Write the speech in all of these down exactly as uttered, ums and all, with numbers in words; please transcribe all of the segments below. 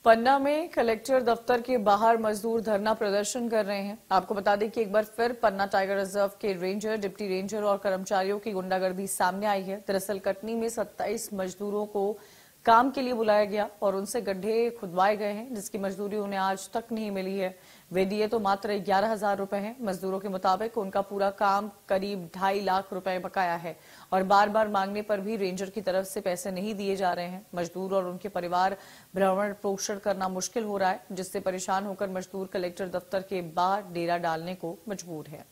पन्ना में कलेक्टर दफ्तर के बाहर मजदूर धरना प्रदर्शन कर रहे हैं। आपको बता दें कि एक बार फिर पन्ना टाइगर रिजर्व के रेंजर, डिप्टी रेंजर और कर्मचारियों की गुंडागर्दी सामने आई है। दरअसल कटनी में सत्ताईस मजदूरों को काम के लिए बुलाया गया और उनसे गड्ढे खुदवाए गए हैं, जिसकी मजदूरी उन्हें आज तक नहीं मिली है। वे दिए तो मात्र ग्यारह हजार रुपए हैं। मजदूरों के मुताबिक उनका पूरा काम करीब ढाई लाख रुपए बकाया है और बार बार मांगने पर भी रेंजर की तरफ से पैसे नहीं दिए जा रहे हैं। मजदूर और उनके परिवार भ्रमण पोषण करना मुश्किल हो रहा है, जिससे परेशान होकर मजदूर कलेक्टर दफ्तर के बाहर डेरा डालने को मजबूर है।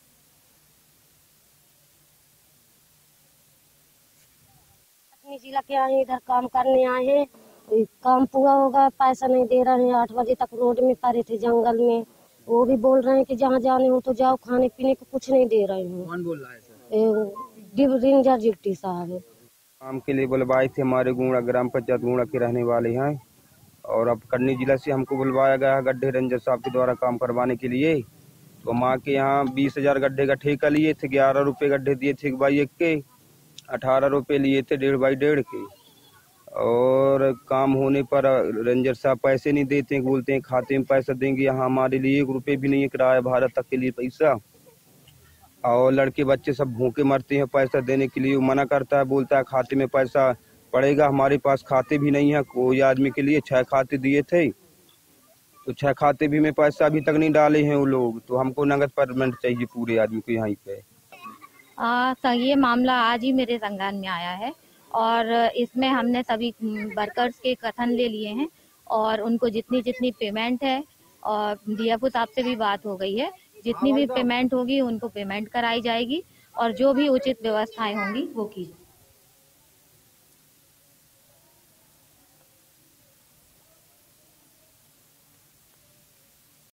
जिला के आए इधर काम करने आए हैं, काम पूरा होगा, पैसा नहीं दे रहे हैं। आठ बजे तक रोड में पड़े थे जंगल में। वो भी बोल रहे हैं कि जहाँ जाने हो तो जाओ, खाने पीने को कुछ नहीं दे रहे हैं। कौन बोल रहा है सर? रेंजर डिप्टी साहब काम के लिए बुलवाए थे। हमारे गुणा ग्राम पंचायत गुणा के रहने वाले हैं और अब कटनी जिला से हमको बुलवाया गया है गड्ढे रेंजर साहब के द्वारा काम करवाने के लिए। तो माँ के यहाँ बीस हजार गड्ढे का ठेका लिए थे। ग्यारह रुपए गड्ढे दिए थे एक बाई एक के, अठारह रुपए लिए थे डेढ़ बाई डेढ़ के। और काम होने पर रेंजर साहब पैसे नहीं देते, बोलते हैं खाते में पैसा देंगे। यहाँ हमारे लिए एक रुपए भी नहीं है किराया भाड़ा तक के लिए पैसा। और लड़के बच्चे सब भूखे मरते हैं पैसा देने के लिए। वो मना करता है, बोलता है खाते में पैसा पड़ेगा। हमारे पास खाते भी नहीं है। कोई आदमी के लिए छह खाते दिए थे, तो छह खाते भी में पैसा अभी तक नहीं डाले हैं वो लोग। तो हमको नगद पेमेंट चाहिए पूरे आदमी को यहाँ पे। आ, तो ये मामला आज ही मेरे संज्ञान में आया है और इसमें हमने सभी वर्कर्स के कथन ले लिए हैं और उनको जितनी जितनी पेमेंट है, और डीएफओ साहब से भी बात हो गई है, जितनी भी पेमेंट होगी उनको पेमेंट कराई जाएगी और जो भी उचित व्यवस्थाएं होंगी वो की